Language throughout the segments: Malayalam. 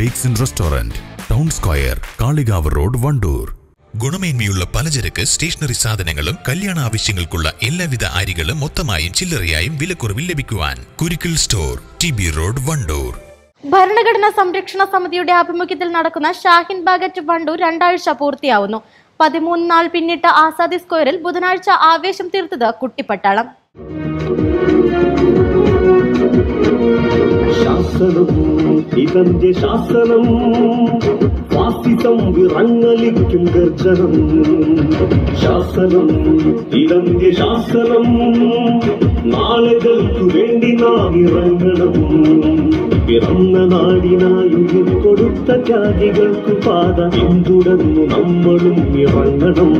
Bakes and restaurant, town square, Kalikavu road, Wandoor. ഗുണമേന്മയുള്ള പലചരക്ക്, സ്റ്റേഷനറി സാധനങ്ങളും കല്യാണ ആവശ്യങ്ങൾക്കുള്ള എല്ലാവിധ അരികളും മൊത്തമായും ചില്ലറയായും വിലക്കുറവിൽ ലഭിക്കുവാൻ Kurikkil store, TB road, Wandoor. ഭരണഘടനാ സംരക്ഷണ സമിതിയുടെ ആഭിമുഖ്യത്തിൽ നടക്കുന്ന ഷാഹിൻ ബാഗറ്റ് വണ്ടൂർ 2 ആഴ്ച പൂർത്തിയാവുന്നു. 13 നാൾ പിന്നിട്ട ആസാദി സ്ക്വയറിൽ ബുധനാഴ്ച ആവേശം തീർത്തത് കുട്ടിപ്പട്ടാളം. നാളുകൾക്കു വേണ്ടി നാം ഇറങ്ങണം. പിറന്ന നാടിനായുയിർ കൊടുത്ത ത്യാഗികൾക്കു പാത പിന്തുടർന്നു നമ്മളും ഇറങ്ങണം.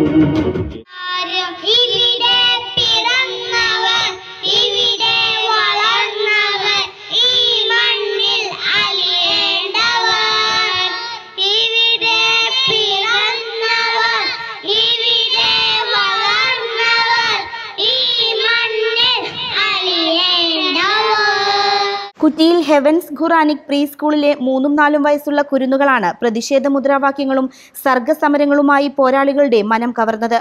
കുറ്റിയിൽ ഹെവൻസ് ഖുറാനിക് പ്രീ സ്കൂളിലെ 3-4 വയസ്സുള്ള കുരുന്നുകളാണ് പ്രതിഷേധ മുദ്രാവാക്യങ്ങളും സർഗസമരങ്ങളുമായി പോരാളികളുടെ മനം കവർന്നത്.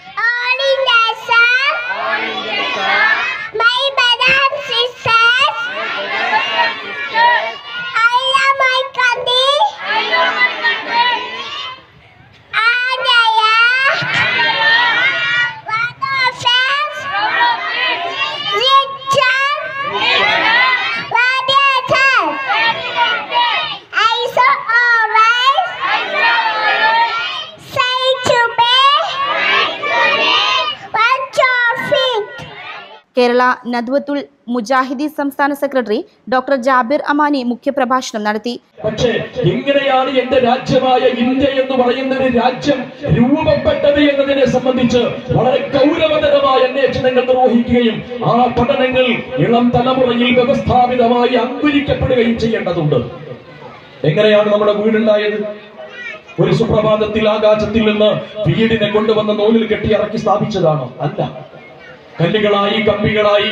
കേരള നദ്വത്തുൽ മുജാഹിദി സംസ്ഥാന സെക്രട്ടറി ഡോക്ടർ ജാബിർ അമാനി മുഖ്യപ്രഭാഷണം നടത്തി. പക്ഷേ എങ്ങനെയാണ് എന്റെ രാജ്യമായ ഇന്ത്യ എന്ന് പറയുന്ന ഒരു രാജ്യം രൂപപ്പെട്ടത് എന്നതിനെ സംബന്ധിച്ച് വളരെ ഗൗരവതരമായ അന്വേഷണങ്ങൾ നിർവഹിക്കുകയും ആ പഠനങ്ങൾ ഇളം തലമുറയിൽ വ്യവസ്ഥാപിതമായി അങ്കുരിക്കപ്പെടുകയും ചെയ്യേണ്ടതുണ്ട്. എങ്ങനെയാണ് നമ്മുടെ വീടുണ്ടായത്? ഒരു സുപ്രഭാതത്തിൽ ആകാശത്തിൽ നിന്ന് വീടിനെ കൊണ്ടുവന്ന നൂലിൽ കെട്ടി ഇറക്കി സ്ഥാപിച്ചതാണോ? അല്ല. കല്ലുകളായി, കമ്പികളായി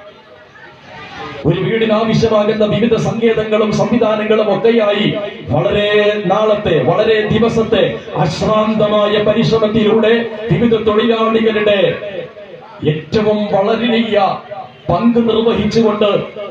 ഒരു വീടിന് ആവശ്യമാകുന്ന വിവിധ സങ്കേതങ്ങളും സംവിധാനങ്ങളും ഒക്കെയായി വളരെ നാളത്തെ, വളരെ ദിവസത്തെ അശ്രാന്തമായ പരിശ്രമത്തിലൂടെ വിവിധ തൊഴിലാളികളുടെ ഏറ്റവും വളരെയ പങ്ക് നിർവഹിച്ചുകൊണ്ട്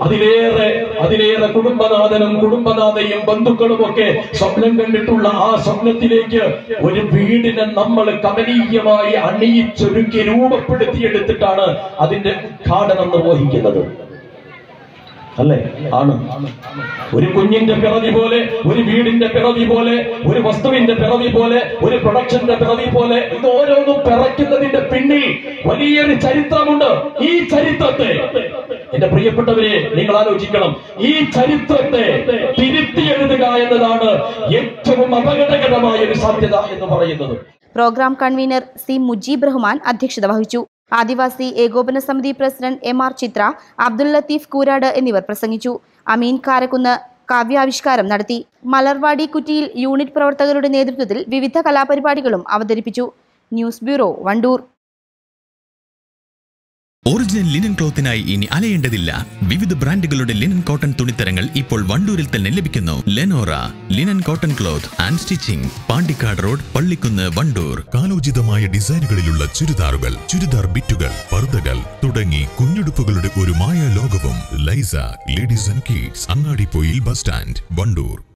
അതിലേറെ കുടുംബനാഥനും കുടുംബനാഥയും ബന്ധുക്കളും ഒക്കെ സ്വപ്നം കണ്ടിട്ടുള്ള ആ സ്വപ്നത്തിലേക്ക് ഒരു വീടിനെ നമ്മൾ കമനീയമായി അണിയിച്ചൊരുക്കി രൂപപ്പെടുത്തിയെടുത്തിട്ടാണ് അതിന്റെ ഉദ്ഘാടനം നിർവഹിക്കുന്നത്. അല്ലേ? ആണ്. ഒരു കുഞ്ഞിന്റെ പിറവി പോലെ, ഒരു വീടിന്റെ പിറവി പോലെ, ഒരു വസ്തുവിന്റെ പിറവി പോലെ, ഒരു പ്രൊഡക്ഷന്റെ പിറവി പോലെ, ഇത് ഓരോന്നും പിറയ്ക്കുന്നതിന്റെ പിന്നിൽ വലിയൊരു ചരിത്രമുണ്ട്. ഈ ചരിത്രത്തെ, എന്റെ പ്രിയപ്പെട്ടവരെ, നിങ്ങൾ ആലോചിക്കണം. ഈ ചരിത്രത്തെ തിരുത്തി എഴുതുക എന്നതാണ് ഏറ്റവും അപകടകരമായ ഒരു സാധ്യത എന്ന് പറയുന്നത്. Programme convener C Mujeeb Rahman അധ്യക്ഷത വഹിച്ചു. ആദിവാസി ഏകോപന സമിതി പ്രസിഡന്റ് MR ചിത്ര, അബ്ദുൽ ലത്തീഫ് കൂരാട് എന്നിവർ പ്രസംഗിച്ചു. അമീൻ കാരക്കുന്ന് കാവ്യാവിഷ്കാരം നടത്തി. മലർവാടി കുറ്റിയിൽ യൂണിറ്റ് പ്രവർത്തകരുടെ നേതൃത്വത്തിൽ വിവിധ കലാപരിപാടികളും അവതരിപ്പിച്ചു. News bureau, Wandoor. Original linen ക്ലോത്തിനായി ഇനി അലയേണ്ടതില്ല. വിവിധ ബ്രാൻഡുകളുടെ ലിനൻ കോട്ടൺ തുണിത്തരങ്ങൾ ഇപ്പോൾ വണ്ടൂരിൽ തന്നെ ലഭിക്കുന്നു. Lenora linen cotton cloth and stitching, Pandikkad road, Pallikkunnu, Wandoor. കാലോചിതമായ ഡിസൈനുകളിലുള്ള ചുരിദാറുകൾ, ചുരിദാർ ബിറ്റുകൾ, പർദ്ദകൾ തുടങ്ങി കുഞ്ഞുടുപ്പുകളുടെ ഒരു മായ ലോകവും. ലൈസ ladies and kids, Angadipoyil bus stand, Wandoor.